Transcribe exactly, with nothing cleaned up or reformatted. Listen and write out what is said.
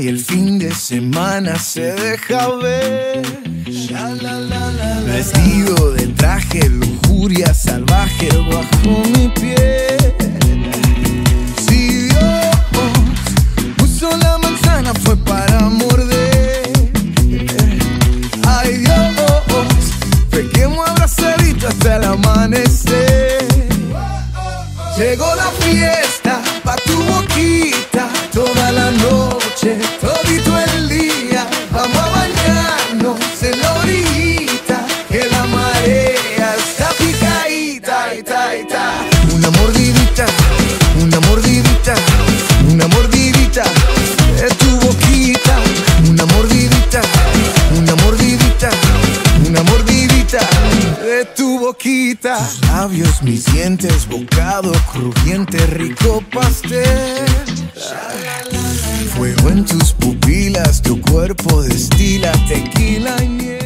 y el fin de semana se deja ver. Vestido de traje, lujuria salvaje bajo mi piel. Si Dios puso la manzana fue para morder. Ay Dios, pequemos abrazaditos hasta el amanecer. Llegó la fiesta pa' tu boquita, toda la noche, todito el día. Vamos a bañarnos en la orillita, que la marea está picadita, ita, ita. Una mordidita, una mordidita, una mordidita de tu boquita. Una mordidita, una mordidita, una mordidita de tu boquita. Tus labios, mis dientes, bocado crujiente, rico pastel. Fuego en tus pupilas, tu cuerpo destila tequila y miel.